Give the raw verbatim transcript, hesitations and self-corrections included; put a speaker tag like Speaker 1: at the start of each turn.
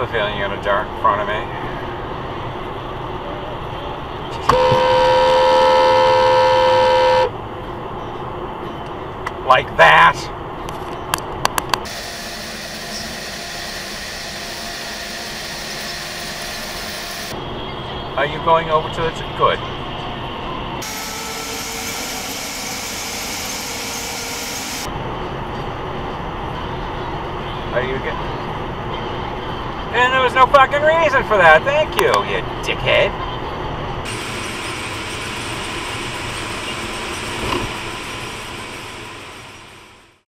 Speaker 1: a feeling you're gonna dart in front of me. Like that. Are you going over to the... Good. Are you getting... And there was no fucking reason for that. Thank you, you dickhead.